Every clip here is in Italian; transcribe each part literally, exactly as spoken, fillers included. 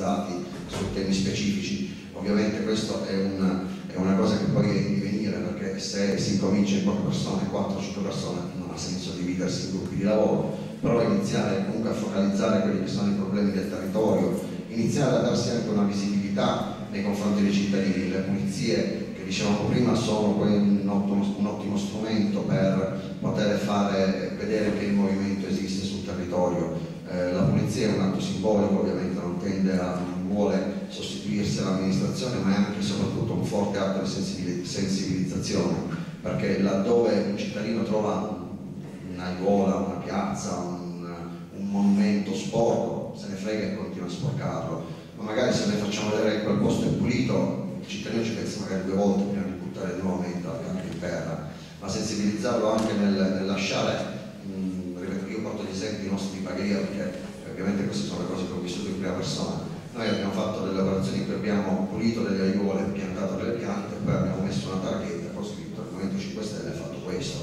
focalizzati su temi specifici. Ovviamente questo è una, è una cosa che poi è in divenire, perché se si incomincia in poche persone, quattro o cinque persone, non ha senso dividersi in gruppi di lavoro, però iniziare comunque a focalizzare quelli che sono i problemi del territorio, iniziare a darsi anche una visibilità nei confronti dei cittadini. Le pulizie, che dicevamo prima, sono un ottimo, un ottimo strumento per poter fare vedere che il movimento esiste sul territorio. Eh, la pulizia è un atto simbolico, ovviamente non tende a, non vuole sostituirsi all'amministrazione, ma è anche e soprattutto un forte atto di sensibilizzazione, perché laddove un cittadino trova un'aiuola, una piazza, un, un monumento sporco, se ne frega e continua a sporcarlo, ma magari se ne facciamo vedere che quel posto è pulito, il cittadino ci pensa magari due volte prima di buttare nuovamente la pianta in terra, ma sensibilizzarlo anche nel, nel lasciare, mh, ripeto, io porto gli esempi di nostri Bagheria, perché ovviamente queste sono le cose che ho vissuto in prima persona. Noi abbiamo fatto delle operazioni in cui abbiamo pulito delle aiuole, piantato delle piante, poi abbiamo messo una targhetta con scritto il Movimento cinque Stelle ha fatto questo.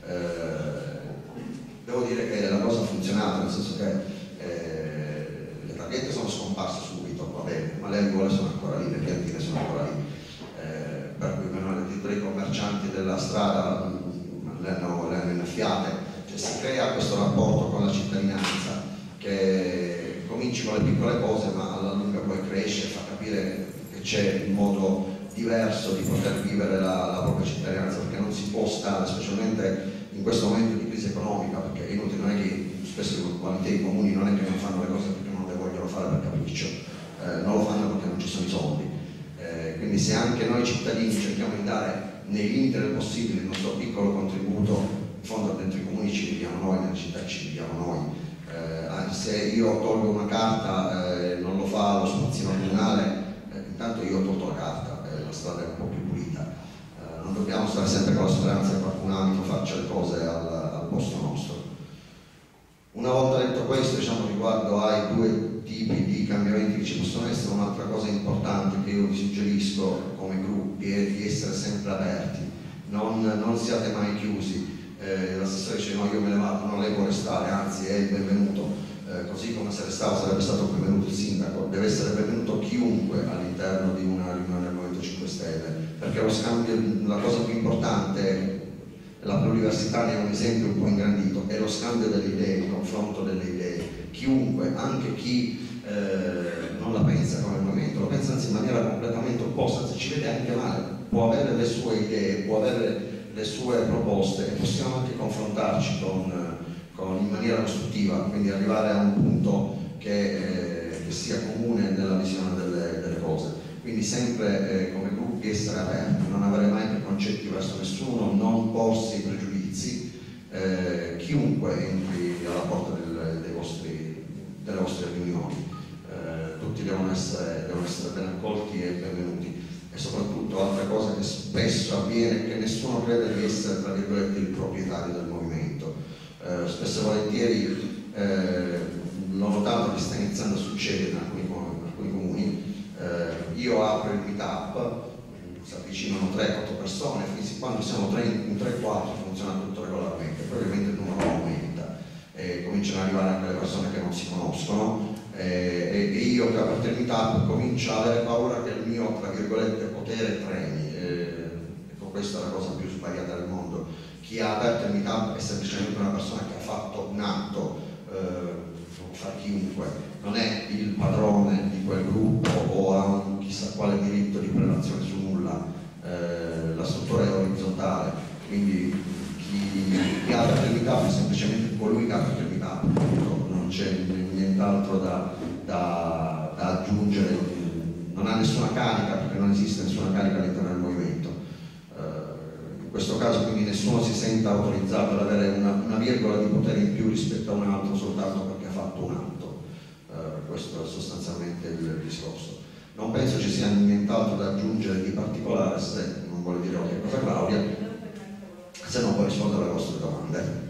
Eh, devo dire che la cosa ha funzionato, nel senso che eh, le targhette sono scomparse subito, va bene, ma le aiuole sono ancora lì, le piantine sono ancora lì. Eh, per cui addirittura i commercianti della strada mh, le, hanno, le hanno innaffiate, cioè si crea questo rapporto con la cittadinanza che cominci con le piccole cose, ma alla lunga poi cresce e fa capire che c'è un modo diverso di poter vivere la, la propria cittadinanza, perché non si può stare, specialmente in questo momento di crisi economica, perché è inutile, non è che spesso i comuni non è che non fanno le cose perché non le vogliono fare per capriccio, eh, non lo fanno perché non ci sono i soldi. Eh, quindi se anche noi cittadini cerchiamo di dare nei limiti del possibile il nostro piccolo contributo, in fondo dentro i comuni ci viviamo noi, nelle città ci viviamo noi. Eh, se io tolgo una carta e eh, non lo fa lo spazzino comunale, eh, intanto io ho tolto la carta e eh, la strada è un po' più pulita. Eh, non dobbiamo stare sempre con la speranza che qualcun altro faccia le cose al, al posto nostro. Una volta detto questo, diciamo, riguardo ai due tipi di cambiamenti che ci possono essere, un'altra cosa importante che io vi suggerisco come gruppi è di essere sempre aperti, non, non siate mai chiusi. Eh, l'assessore dice no, io me ne vado, no, lei può restare, anzi è il benvenuto, eh, così come se restava sarebbe stato benvenuto il sindaco, deve essere benvenuto chiunque all'interno di una riunione del Movimento cinque Stelle, perché lo scambio, la cosa più importante, la pluriversità ne è un esempio un po' ingrandito, è lo scambio delle idee, il confronto delle idee, chiunque, anche chi eh, non la pensa come movimento, lo pensa anzi in maniera completamente opposta, se ci vede anche male, può avere le sue idee, può avere le sue proposte e possiamo anche confrontarci con, con, in maniera costruttiva, quindi arrivare a un punto che, eh, che sia comune nella visione delle, delle cose. Quindi sempre eh, come gruppi essere aperti, non avere mai preconcetti verso nessuno, non porsi pregiudizi, eh, chiunque entri alla porta del, dei vostri, delle vostre riunioni, eh, tutti devono essere, devono essere ben accolti e benvenuti. E soprattutto, altra cosa che spesso avviene, che nessuno crede di essere, tra virgolette, il proprietario del movimento. Eh, spesso e volentieri eh, l'ho notato che sta iniziando a succedere in alcuni, in alcuni comuni. Eh, io apro il meetup, si avvicinano tre quattro persone, fin quando siamo tre in tre quattro funziona tutto regolarmente, poi ovviamente il numero aumenta e cominciano ad arrivare anche le persone che non si conoscono. Eh, e, e io che ho aperto il meetup comincio a avere paura che il mio, tra virgolette, potere tremi. Eh, ecco, questa è la cosa più sbagliata del mondo. Chi ha aperto il meetup è semplicemente una persona che ha fatto un atto, eh, può fare chiunque, non è il padrone di quel gruppo o ha un chissà quale diritto di prelazione su nulla. Eh, la struttura è orizzontale, quindi chi, chi ha aperto il meetup è semplicemente colui che ha aperto il meetup, non c'è nient'altro da, da, da aggiungere, non ha nessuna carica perché non esiste nessuna carica all'interno del movimento. Uh, in questo caso quindi nessuno si senta autorizzato ad avere una, una virgola di potere in più rispetto a un altro soltanto perché ha fatto un atto. Uh, questo è sostanzialmente il, il discorso. Non penso ci sia nient'altro da aggiungere di particolare, se non vuole dire qualche cosa Claudia, se non può rispondere alle vostre domande.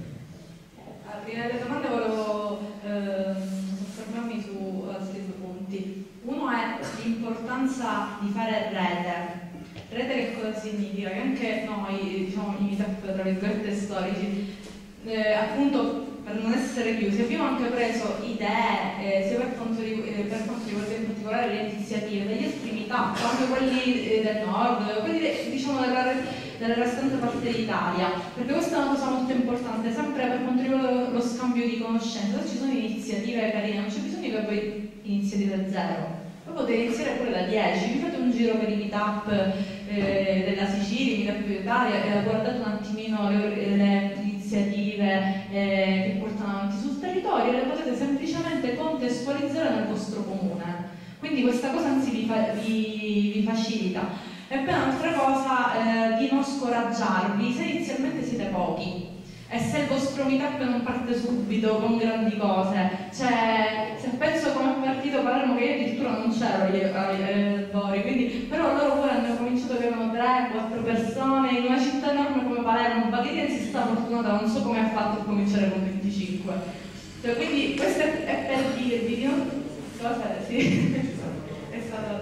Prima delle domande volevo eh, soffermarmi su altri due punti. Uno è l'importanza di fare rete. Rete che cosa significa? Che anche noi, diciamo, i meetup tra virgolette storici, eh, appunto per non essere chiusi, abbiamo anche preso idee, eh, sia per quanto, eh, per quanto riguarda in particolare le iniziative degli altri meetup, anche quelli eh, del nord, quelli de, diciamo della, della restante parte d'Italia, perché questa è una cosa molto importante, sempre per quanto riguarda lo scambio di conoscenze. Se ci sono iniziative carine, non c'è bisogno che voi iniziate da zero. Voi potete iniziare pure da dieci, vi fate un giro per i meetup eh, della Sicilia, i meetup d'Italia, e guardate un attimino le, le iniziative eh, che portano avanti sul territorio e le potete semplicemente contestualizzare nel vostro comune. Quindi questa cosa anzi vi, fa, vi, vi facilita. E poi un'altra cosa, eh, di non scoraggiarvi se inizialmente siete pochi. E se il vostro meetup non parte subito con grandi cose, cioè se penso come è partito Palermo, che io addirittura non c'ero ai lavori, quindi però loro pure hanno cominciato che avevano tre quattro persone in una città enorme come Palermo. Bagheria si sta fortunata, non so come ha fatto a cominciare con venticinque, cioè, quindi questo è, è per dirvi di non... cosa è? Sì, è stato...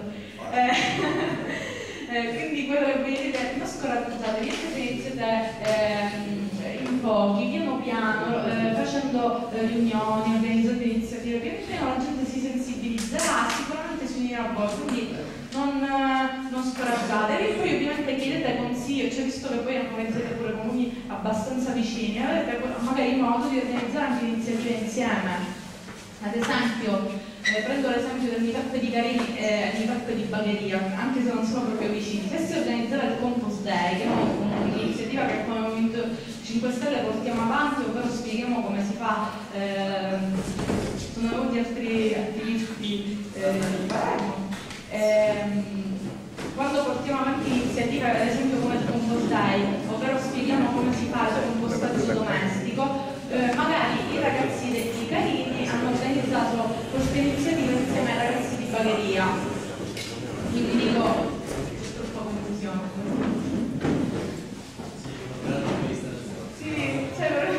Eh... Eh, quindi quello che voglio dire è non scoraggiatevi, se iniziate eh, in pochi, piano piano, eh, facendo eh, riunioni, organizzando iniziative, piano piano la gente si sensibilizzerà, sicuramente si unirà a voi, quindi non, eh, non scoraggiatevi. Poi ovviamente chiedete consiglio, cioè visto che poi organizzate pure comuni abbastanza vicini, avete magari modo di organizzare anche iniziative insieme. Ad esempio, eh, prendo l'esempio del meetup di Carini e il meetup di Bagheria, anche se non sono proprio vicini. Se si organizzava il Compost Day, che è un'iniziativa che come Movimento cinque Stelle portiamo avanti, ovvero spieghiamo come si fa, eh, sono venuti altri attivisti eh, di Palermo. Eh, quando portiamo avanti iniziative, ad esempio come il Compost Day, ovvero spieghiamo come si fa il compostaggio domestico, eh, magari i ragazzi dei Carini hanno organizzato questa iniziativa insieme ai ragazzi di Bagheria. Quindi dico, c'è troppa confusione. Sì, c'è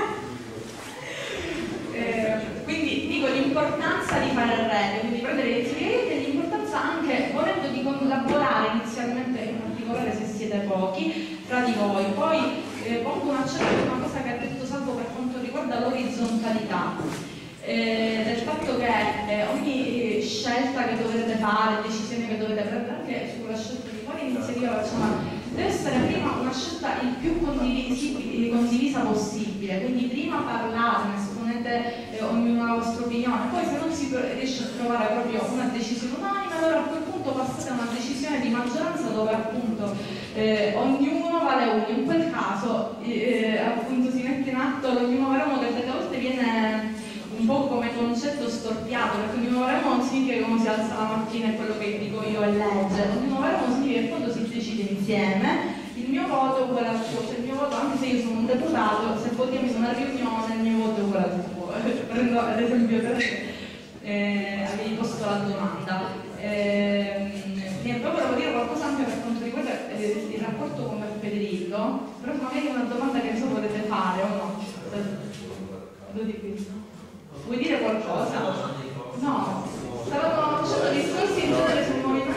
eh, quindi dico l'importanza di fare rete, quindi prendere le iniziative e l'importanza anche, volendo, di collaborare inizialmente, in particolare se siete pochi, tra di voi. Poi eh, pongo un accento a una cosa che ha detto Salvo per quanto riguarda l'orizzontalità, eh, del fatto che eh, ogni scelta che dovrete fare, decisione che dovete prendere anche sulla scelta di quale iniziativa facciamo, deve essere prima una scelta il più condivisa possibile, quindi prima parlate, esponete eh, ognuno la vostra opinione, poi se non si riesce a trovare proprio una decisione unanime, allora a quel punto passate a una decisione di maggioranza dove appunto eh, ognuno vale uno. In quel caso eh, appunto si mette in atto l'ognuno vale uno, che a volte viene un po' come concetto storpiato, perché ognuno vale uno non significa che uno si alza la mattina e quello che dico io è legge, ognuno vale uno significa che quando si decide insieme il mio voto è uguale al tuo, cioè il mio voto, anche se io sono un deputato, se votiamo in una riunione il mio voto è uguale al tuo. Prendo ad esempio perché eh, avevi posto la domanda. Eh, niente, poi volevo dire qualcosa anche per quanto riguarda eh, il rapporto con Federico, però magari una domanda che so volete fare o no? Lo dico. Vuoi dire qualcosa? No, stavamo facendo discorsi in genere sul movimento.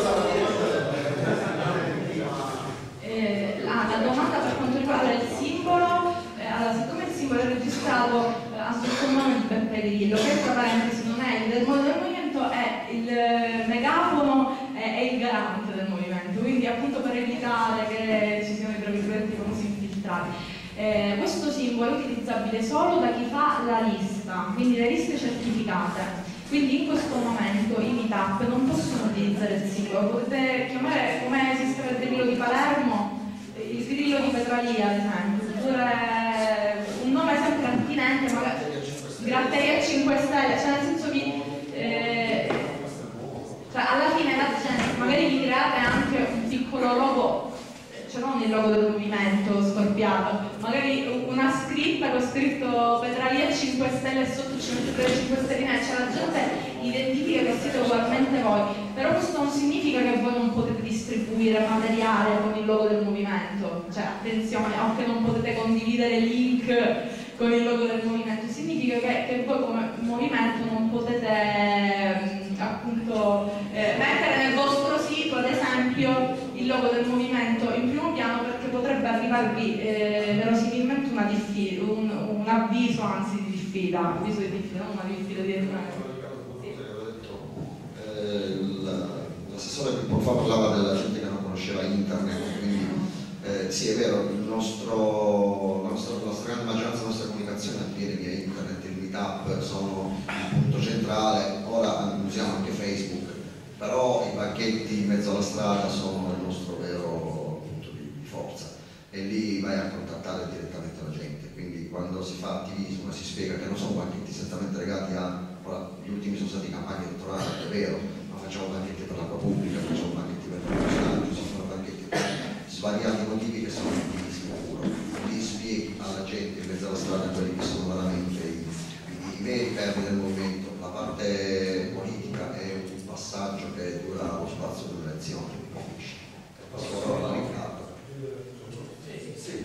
Eh, la, la domanda per quanto riguarda il simbolo, eh, allora, siccome il simbolo è registrato eh, a sottonomio di Beppe Grillo, che tra parentesi non è il del movimento, è il eh, megafono, è, è il garante del movimento, quindi appunto per evitare che ci siano i tra virgolette famosi infiltrati. Eh, questo simbolo è utilizzabile solo da chi fa la lista, quindi le liste certificate. Quindi in questo momento i meetup non possono utilizzare il simbolo, potete chiamare, come esiste il grillo di Palermo, il grillo di Petralia ad esempio, oppure un nome sempre attinente, magari Gratteria cinque Stelle, cioè nel senso che eh, cioè alla fine la gente, magari vi create anche un piccolo logo, cioè non il logo del movimento storpiato, magari una scritta con scritto Petralia cinque Stelle e sotto ci mettete le cinque stelline, cioè la gente identifica che siete ugualmente voi, però questo non significa che voi non potete distribuire materiale con il logo del movimento, cioè attenzione, o che non potete condividere link con il logo del movimento, significa che, che voi come movimento non potete eh, appunto eh, mettere nel vostro sito ad esempio il logo del movimento in primo piano, perché potrebbe arrivarvi eh, verosimilmente una diffida, un, un avviso anzi di diffida, avviso di diffida, non una diffida direttamente. L'assessore che poco fa parlava della gente che non conosceva internet, quindi eh, sì, è vero, il nostro, la, nostra, la nostra grande maggioranza della nostra comunicazione avviene via internet, il meetup sono il punto centrale, ora usiamo anche Facebook, però i banchetti in mezzo alla strada sono il nostro vero punto di, di forza e lì vai a contattare direttamente la gente, quindi quando si fa attivismo e si spiega che non sono banchetti strettamente legati a, ora gli ultimi sono stati campagne elettorali, è vero, ma facciamo banchetti per l'acqua pubblica, facciamo banchetti per il personaggio, ci sono banchetti per svariati motivi che sono attivismo puro, lì spieghi alla gente in mezzo alla strada quelli che sono veramente i, i, i veri perni del movimento, la parte politica è un passaggio che dura lo spazio delle elezioni, capisci? Passo la parola a Riccardo. Sì, sì.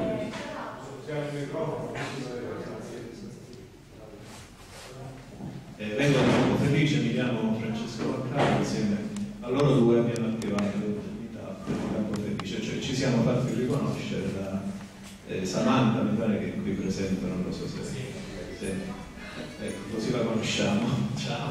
Eh, vengo da Campo Felice, mi chiamo Francesco Vaccaro, insieme a loro due abbiamo attivato l'unità per Campo Felice, cioè ci siamo fatti riconoscere da eh, Samantha, mi pare che qui presente, non lo so se... se ecco, così la conosciamo. Ciao.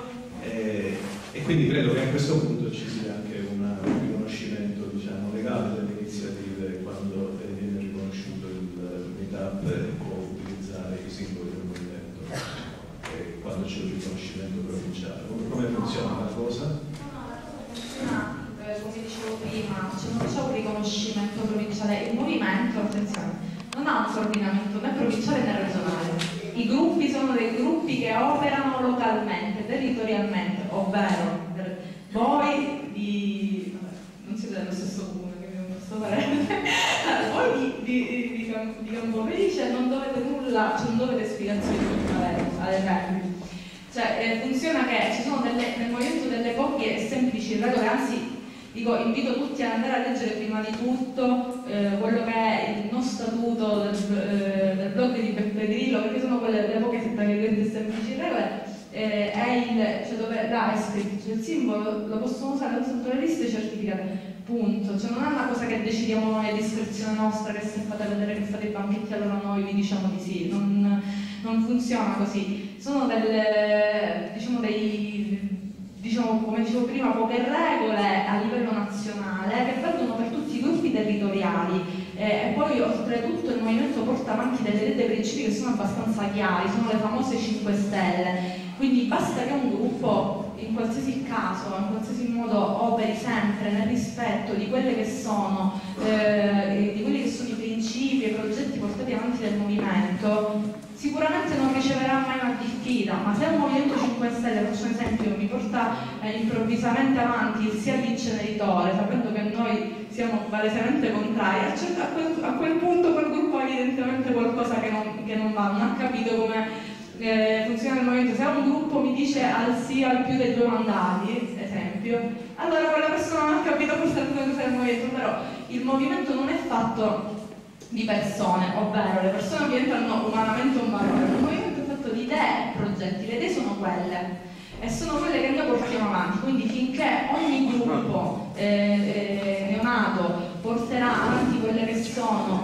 Eh, e quindi credo che a questo punto ci sia anche una, un riconoscimento, diciamo, legale delle iniziative quando eh, viene riconosciuto il meetup e può utilizzare i simboli del movimento eh, quando c'è un riconoscimento provinciale. Come, come funziona la cosa? No, no, la cosa funziona, eh, come dicevo prima, cioè non c'è un riconoscimento provinciale, il movimento, attenzione, non ha un coordinamento né provinciale né regionale. I gruppi sono dei gruppi che operano localmente, territorialmente, ovvero voi di... Vabbè, non siete dello stesso comune, che abbiamo questo parere. Voi di, di, di, di Campo Felice non dovete nulla, cioè non dovete spiegazioni ad esempio. Cioè eh, funziona che ci sono delle, nel movimento delle poche e semplici regole, anzi dico, invito tutti ad andare a leggere prima di tutto eh, quello che è il non statuto del, eh, del blog di Beppe Grillo, perché sono quelle le poche e semplici regole, eh, è il, cioè dove là è scritto, cioè il simbolo lo possono usare soltanto le liste certificate, punto. Cioè non è una cosa che decidiamo noi a discrezione nostra, che se fate vedere che fate i banchetti allora noi vi diciamo di sì, non, non funziona così. Sono delle, diciamo dei diciamo, come dicevo prima, poche regole a livello nazionale che valgono per tutti i gruppi territoriali eh, e poi oltretutto il movimento porta avanti delle idee dei principi che sono abbastanza chiari, sono le famose cinque stelle, quindi basta che un gruppo in qualsiasi caso, in qualsiasi modo operi sempre nel rispetto di quelle che sono eh, di quelli che sono i principi e i progetti portati avanti dal movimento, sicuramente non riceverà mai una diffida, ma se un Movimento cinque Stelle, faccio un esempio, mi porta eh, improvvisamente avanti sia l'inceneritore, sapendo che noi siamo palesemente contrari, a, a, quel, a quel punto quel gruppo ha evidentemente qualcosa che non, che non va, non ha capito come eh, funziona il movimento. Se un gruppo mi dice al sì al più dei due mandati, esempio, allora quella persona non ha capito questa cosa del movimento, però il movimento non è fatto di persone, ovvero le persone ovviamente hanno umanamente un valore, il movimento è fatto di idee e progetti, le idee sono quelle e sono quelle che noi portiamo avanti, quindi finché ogni gruppo eh, eh, neonato porterà avanti quelle che sono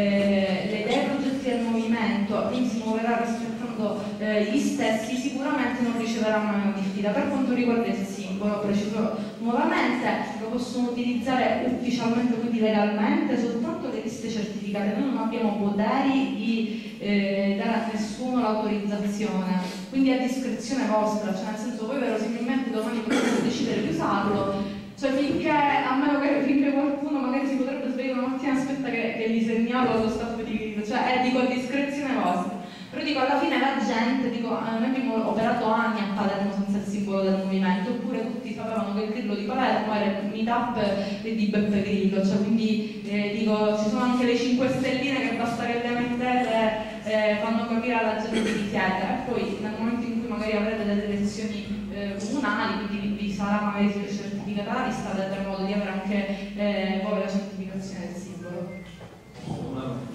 eh, le idee e progetti del movimento, quindi si muoverà rispettando eh, gli stessi, sicuramente non riceverà mai una diffida. Per quanto riguarda il simbolo, preciso nuovamente, lo possono utilizzare ufficialmente, quindi legalmente, soltanto le liste certificate. Noi non abbiamo poteri di eh, dare a nessuno l'autorizzazione, quindi è a discrezione vostra, cioè nel senso voi verosimilmente domani potete decidere di usarlo. Cioè finché, a meno che finché qualcuno magari si potrebbe svegliare una mattina e aspetta che, che gli segnalo allo staff di grido, cioè è dico a discrezione vostra. Però dico alla fine la gente, dico, noi abbiamo operato anni a Palermo senza il simbolo del movimento, oppure tutti sapevano che il Grillo di Palermo era il meetup di Beppe Grillo, cioè quindi eh, dico, ci sono anche le cinque stelline che basta che le mettete eh, fanno capire alla gente chi siete, e poi nel momento in cui magari avrete delle elezioni eh, comunali, quindi vi sarà magari certificata la lista, avrete modo di avere anche eh, poi la certificazione del simbolo. Una...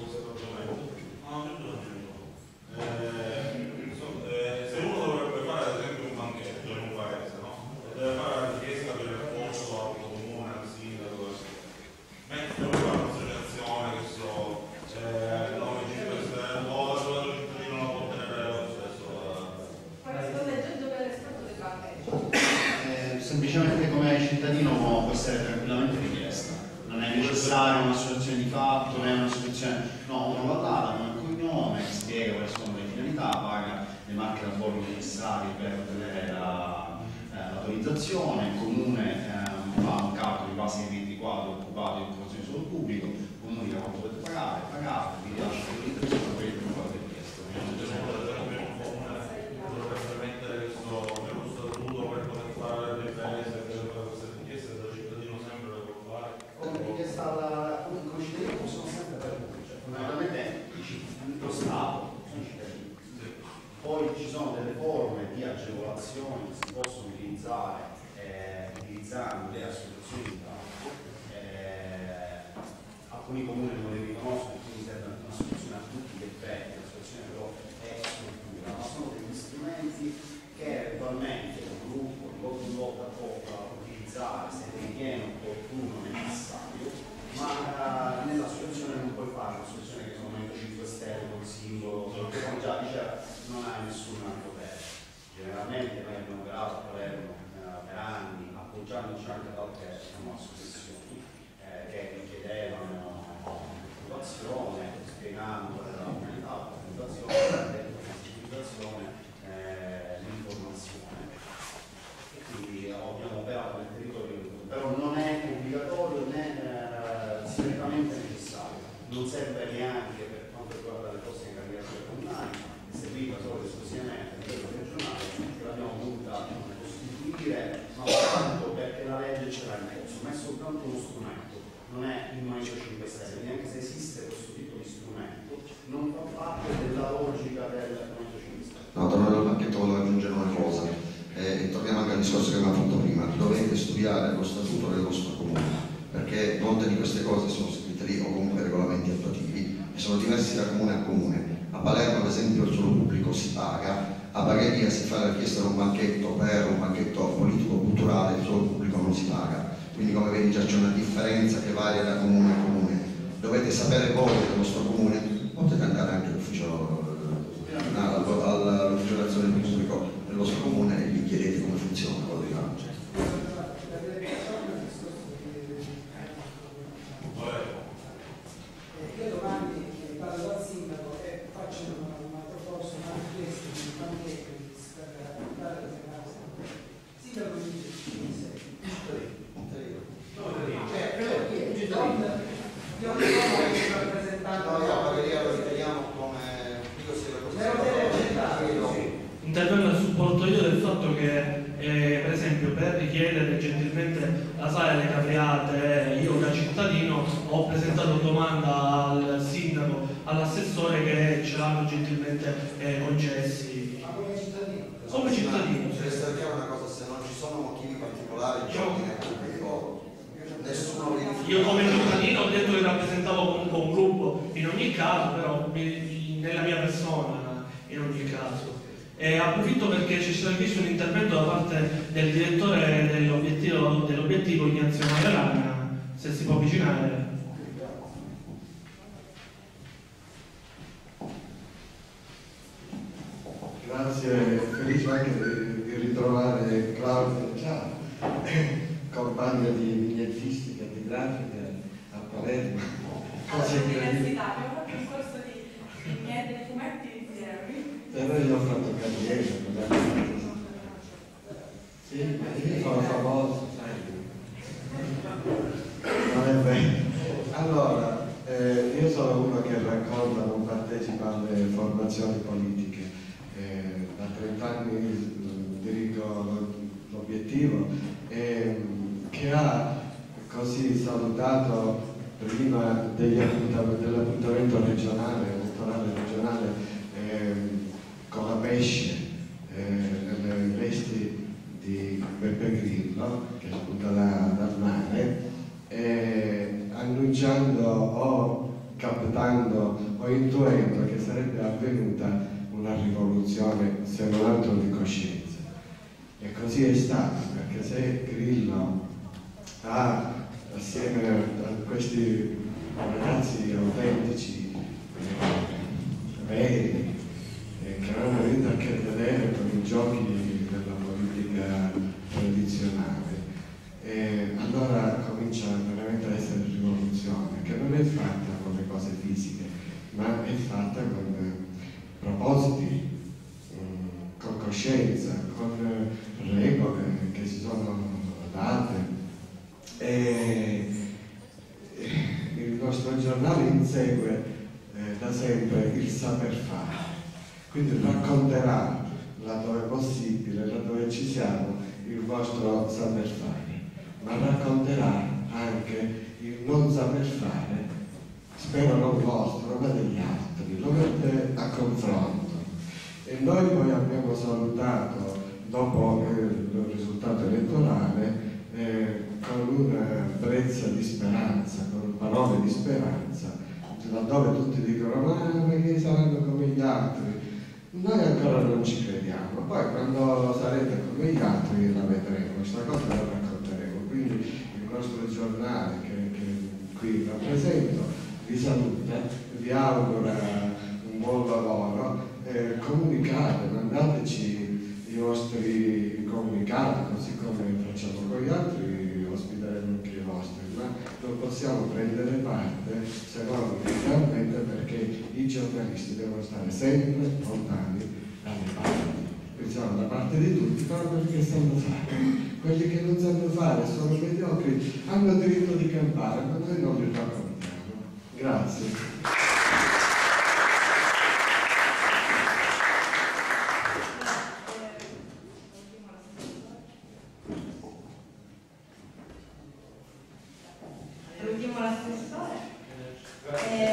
Eh, se uno dovrebbe fare ad esempio un banchetto in un paese, no? Deve fare la richiesta per il posto al comune, al semplicemente come cittadino può essere tranquillamente richiesta, non è necessaria una situazione di fatto, non è una situazione, no, uno va là, dà un cognome, spiega quali sono le finalità, paga le marche d'abbordo necessarie per ottenere l'autorizzazione, il comune eh, fa un calcolo in base ai metri quadri occupati in occupazione solo pubblico, comunica quanto dovete pagare, pagate, vi lascia l'autorizzazione, poi non fate richiesto. Come cittadini possono sempre pervenire, cioè fondamentalmente lo Stato sono cittadini. Poi ci sono delle forme di agevolazioni che si possono utilizzare eh, utilizzando le associazioni di campo. Eh, alcuni comuni non le riconoscono, quindi serve un'associazione a tutti gli effetti, l'associazione però è struttura, ma sono degli strumenti che eventualmente un gruppo di volta in volta può utilizzare se ritiene opportuno, necessario, ma uh, nell'associazione non puoi fare un'associazione che sono Movimento cinque Stelle con singolo, perché come già diceva non ha nessun potere. Generalmente noi abbiamo operato a Palermo uh, per anni, appoggiandoci anche ad altre diciamo, associazioni eh, che richiedevano l'occupazione, spiegando la comunità, la presentazione, la sensibilizzazione, eh, l'informazione. E quindi abbiamo operato nel territorio, però non è obbligatorio né eh, strettamente necessario, non serve neanche per quanto riguarda le prossime candidature comunali, è servita solo esclusivamente a livello regionale, che l'abbiamo voluta costituire, ma soltanto perché la legge ce l'ha in corso, ma è soltanto uno strumento, non è il Movimento cinque Stelle, neanche se esiste questo tipo di strumento, non fa parte della logica del Movimento cinque Stelle. No, tornando al pacchetto volevo aggiungere una cosa, eh, torniamo anche al discorso che abbiamo fatto prima, dovete studiare lo statuto del vostro comune, perché molte di queste cose sono scritte lì o comunque regolamenti attuativi e sono diversi da comune a comune. A Palermo ad esempio il suolo pubblico si paga, a Bagheria si fa la richiesta di un banchetto per un banchetto politico-culturale, il suolo pubblico non si paga, quindi come vedi già c'è una differenza che varia da comune a comune. Dovete sapere voi del vostro comune, potete andare anche all'ufficio all'ufficio d'azione pubblico del vostro comune e gli chiedete come funziona quello di là. Io domani parlo dal sindaco e faccio una, una proposta, una richiesta di un banchetto per raccontare le case. Il sindaco mi dice ci sei. Io non sono rappresentante. No, io a Bagheria lo riteniamo come io se lo intervengo a supporto io del fatto che eh, per esempio per richiedere gentilmente la sala delle capriate io da cittadino ho presentato domanda al sindaco, all'assessore che ce l'hanno gentilmente eh, concessi. Ma come cittadino? Come cittadino. Se resta chiaro una cosa, se non ci sono motivi particolari di ordine pubblico, nessuno verifica. Io come cittadino ho detto che rappresentavo comunque un gruppo in ogni caso, però nella mia persona in ogni caso. E approfitto perché ci sarà visto un intervento da parte del direttore dell'obiettivo, dell'obiettivo Ignazio Magalana, se si può avvicinare. Grazie, felice anche di, di ritrovare Claudia, ciao, compagna di vignettistica e di grafica a Palermo. All'università abbiamo fatto un corso di vignette e fumetti insieme. Però io ho fatto carriera, sì, io sono famoso, sai. Non è vero. Allora, eh, io sono uno che racconta, non partecipa alle formazioni politiche. Eh, da trent'anni dirigo l'obiettivo e che ha così salutato prima degli appuntamenti, dell'appuntamento regionale, elettorale regionale eh, con la pesce eh, nelle vesti di Beppe Grillo che spunta da, dal mare eh, annunciando o captando o intuendo che sarebbe avvenuta una rivoluzione se non altro di coscienza. E così è stato, perché se Grillo ha assieme a questi ragazzi autentici eh, veri eh, che non hanno niente a che vedere con i giochi della politica tradizionale fatta con eh, propositi, mh, con coscienza, con eh, regole che si sono date. E, e il nostro giornale insegue eh, da sempre il saper fare, quindi racconterà laddove possibile, laddove ci siamo, il vostro saper fare, ma racconterà anche il non saper fare, spero non vostro, ma degli altri, lo mette a confronto. E noi poi abbiamo salutato, dopo eh, il risultato elettorale, eh, con una brezza di speranza, con parole di speranza, laddove tutti dicono ma perché saranno come gli altri? Noi ancora non ci crediamo, poi quando sarete come gli altri la vedremo, questa cosa la racconteremo. Quindi il nostro giornale che, che qui rappresento vi saluta, vi augura un buon lavoro, eh, comunicate, mandateci i vostri comunicati, così come facciamo con gli altri, ospiteremo anche i vostri, ma non possiamo prendere parte se non realmente perché i giornalisti devono stare sempre lontani dalle parti. Quindi siamo da parte di tutti, però perché sanno fare. Quelli che non sanno fare sono mediocri, hanno diritto di campare, ma noi non li raccontiamo. Grazie. Salutiamo l'assessore. Eh,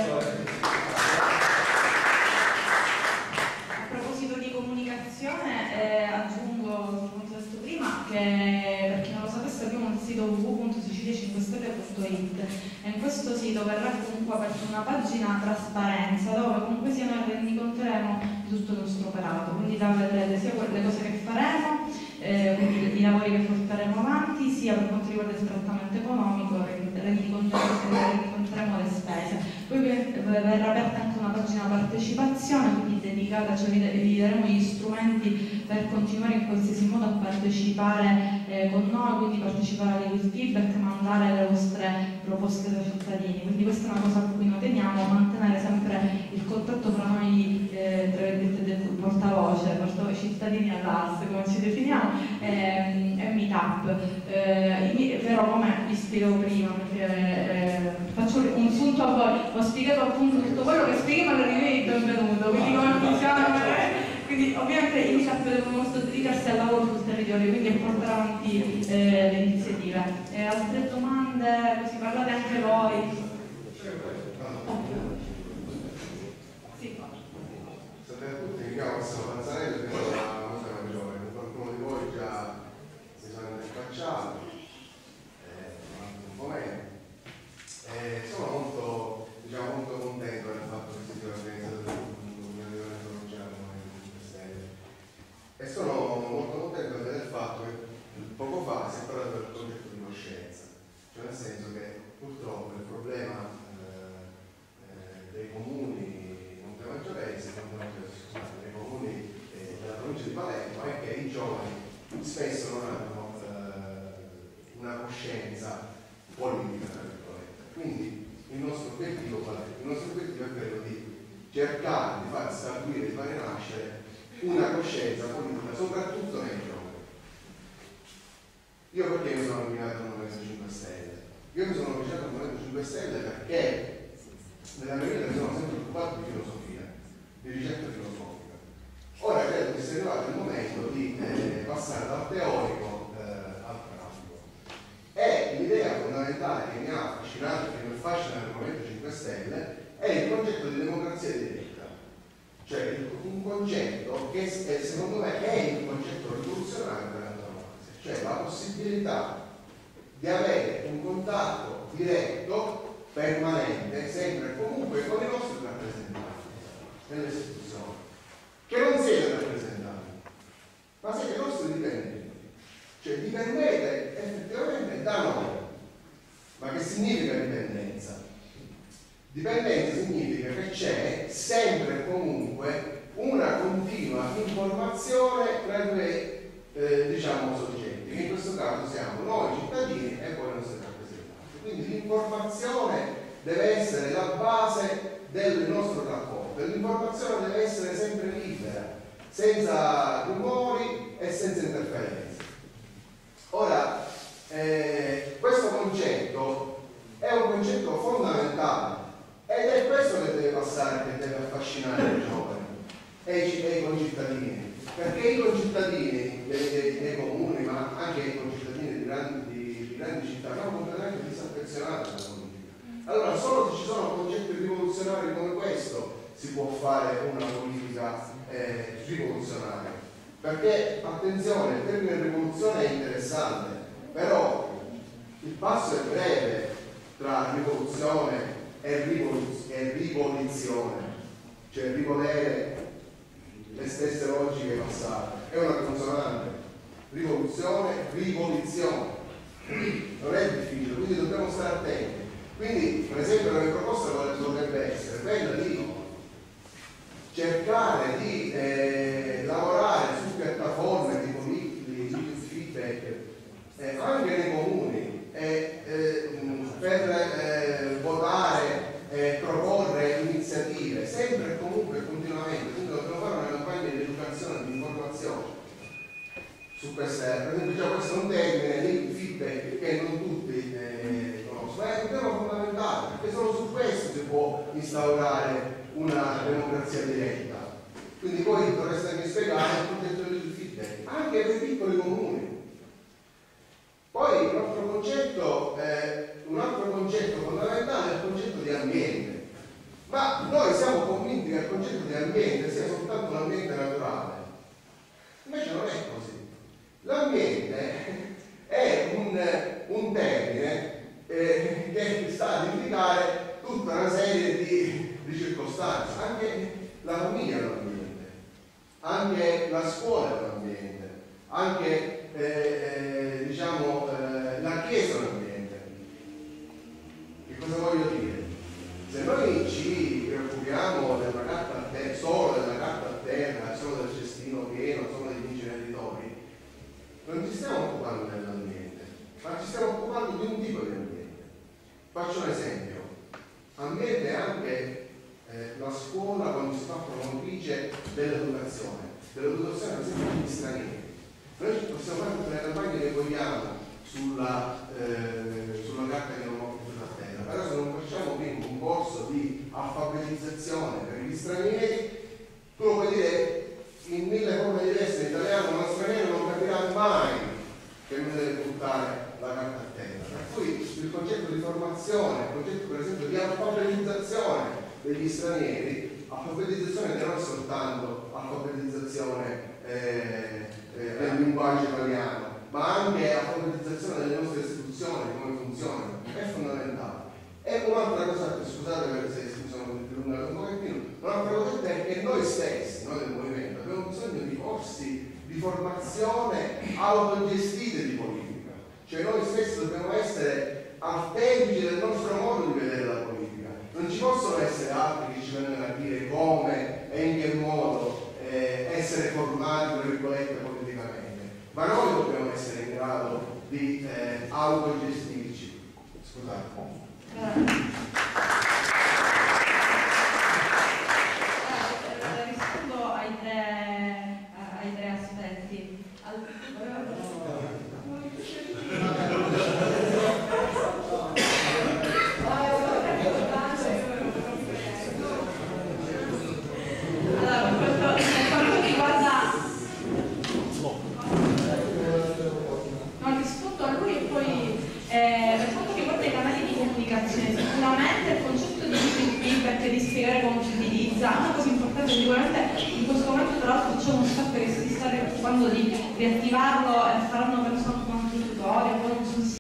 a proposito di comunicazione, eh, aggiungo, come ho detto prima, che per chi non lo sapesse abbiamo il sito w w w punto sicilia cinque stelle punto i t e in questo sito verrà comunque aperta una pagina trasparenza dove comunque sia noi rendiconteremo di tutto il nostro operato, quindi là vedrete sia le cose che faremo, eh, quindi i lavori che porteremo avanti, sia per quanto riguarda il trattamento economico, rendiconteremo le spese. Poi verrà aperta anche una pagina partecipazione, quindi dedicata, cioè vi daremo gli strumenti per continuare in qualsiasi modo a partecipare eh, con noi, quindi partecipare ai feedback, mandare le vostre proposte dai cittadini. Quindi questa è una cosa a cui noi teniamo, mantenere sempre il contatto fra noi, eh, tra virgolette, del portavoce, portavoce cittadini all'A S, come ci definiamo, e, e meetup. Eh, però come vi spiego prima, perché eh, faccio un sunto a voi, ho spiegato appunto tutto quello che spieghiamo alla riunione di benvenuto, quindi come funziona, quindi ovviamente i meetup devono dedicarsi al lavoro sul territorio, quindi a portare avanti eh, le iniziative. Eh, altre domande, così parlate anche voi. Sì. Salve a tutti, mi chiamo Massimo Panzarello, vengo da Mosca Maggiore, con qualcuno di voi già si sono interfacciati, eh, un po' meno. Eh, sono molto, diciamo, molto contento del fatto che si sia organizzato una riunione provinciale come cinque Stelle e sono molto contento anche del fatto che poco fa si è parlato del concetto di coscienza, cioè nel senso che purtroppo il problema eh, eh, dei comuni montemaggioresi, scusate, dei comuni eh, della provincia di Palermo è che i giovani spesso non hanno eh, una coscienza politica, tra virgolette. Quindi il nostro obiettivo qual è? Il nostro obiettivo è quello di cercare di far stabilire, di fare nascere una coscienza politica, soprattutto nei giovani. Io perché mi sono nominato al Movimento cinque Stelle? Io mi sono nominato al Movimento cinque Stelle perché nella mia vita mi sono sempre occupato di filosofia, di ricerca filosofica. Ora credo che sia arrivato il momento di eh, passare dal teorico eh, al pratico. E l'idea fondamentale che mi ha affascinato, che mi affascina nel Movimento cinque Stelle, è il concetto di democrazia diretta. Cioè un concetto che secondo me è il concetto rivoluzionario dell'antonomasia, cioè la possibilità di avere un contatto diretto, permanente, sempre e comunque con i nostri rappresentanti nelle istituzioni, che non siete rappresentanti, ma siete i nostri dipendenti, cioè dipendete effettivamente da noi. Ma che significa dipendenza? Dipendenza significa che c'è sempre e comunque una continua informazione tra i due eh, diciamo soggetti, che in questo caso siamo noi cittadini e voi nostri rappresentanti. Quindi l'informazione deve essere la base del nostro rapporto. forte. L'informazione deve essere sempre libera, senza rumori e senza interferenze. Ora, eh, questo concetto è un concetto fondamentale ed è questo che deve passare, che deve affascinare i giovani e i, e i concittadini, perché i concittadini dei, dei, dei comuni, ma anche i concittadini di grandi, di, di grandi città, sono completamente disaffezionati alla politica. Allora, solo se ci sono concetti rivoluzionari come questo si può fare una politica eh, rivoluzionaria. Perché, attenzione, il termine rivoluzione è interessante, però il passo è breve tra rivoluzione e, rivoluz- e rivoluzione, cioè rivolere le stesse logiche passate. È una consonante. Rivoluzione, rivoluzione. Non è difficile, quindi dobbiamo stare attenti. Quindi, per esempio, la mia proposta potrebbe essere quella di cercare di eh, lavorare su piattaforme di politici, di feedback, eh, anche nei comuni, eh, eh, per eh, votare e proporre iniziative, sempre e comunque e continuamente. Quindi dobbiamo fare una campagna di educazione, di informazione su queste, per esempio già questo è un termine di feedback che non tutti eh, conoscono, ma è un tema fondamentale, perché solo su questo si può instaurare una democrazia diretta. Quindi voi dovreste spiegare il concetto di feedback anche nei piccoli comuni. Poi un altro concetto, eh, un altro concetto fondamentale è il concetto di ambiente. Ma noi siamo convinti che il concetto di ambiente sia soltanto un ambiente naturale. Invece non è così. L'ambiente è un, un termine eh, che sta ad indicare tutta una serie di, di circostanze. Anche la famiglia è un ambiente, anche la scuola è un ambiente, anche eh, eh, diciamo eh, la chiesa è un ambiente. Che cosa voglio dire? Se noi ci preoccupiamo della carta a terra, solo della carta a terra, solo del cestino pieno, solo degli inceneritori, non ci stiamo occupando dell'ambiente, ma ci stiamo occupando di un tipo di ambiente. Faccio un esempio. Ambiente è anche eh, la scuola quando si fa promotrice dell'educazione, dell'educazione per esempio degli stranieri. Noi possiamo fare tutte le campagne che vogliamo sulla, eh, sulla carta che non ho più a terra, però se non facciamo quindi un corso di alfabetizzazione per gli stranieri, tu lo puoi dire in mille forme diverse in italiano, ma lo straniero non capirà mai che non deve buttare la carta a terra. Per cui il concetto di formazione, il concetto per esempio di alfabetizzazione degli stranieri, alfabetizzazione che non è soltanto alfabetizzazione eh, eh, del linguaggio italiano, ma anche alfabetizzazione delle nostre istituzioni, di come funzionano, è fondamentale. E un'altra cosa, scusate per se mi sono dilungato un pochettino, un'altra cosa è che noi stessi, noi del movimento, abbiamo bisogno di corsi di formazione autogestite di politica. Cioè noi stessi dobbiamo essere artefici del nostro modo di vedere la politica. Non ci possono essere altri che ci vengono a dire come e in che modo eh, essere formati, tra virgolette, politicamente. Ma noi dobbiamo essere in grado di eh, autogestirci. Scusate. Rispondo ai tre, ai tre aspetti. Allora, per quanto riguarda, non rispondo a lui e poi eh, per quanto riguarda i canali di comunicazione, sicuramente il concetto di feedback, di spiegare come si utilizza, una cosa importante, sicuramente in questo momento tra l'altro c'è uno staff che si sta occupando di riattivarlo e faranno penso anche un altro tutorial, poi non so se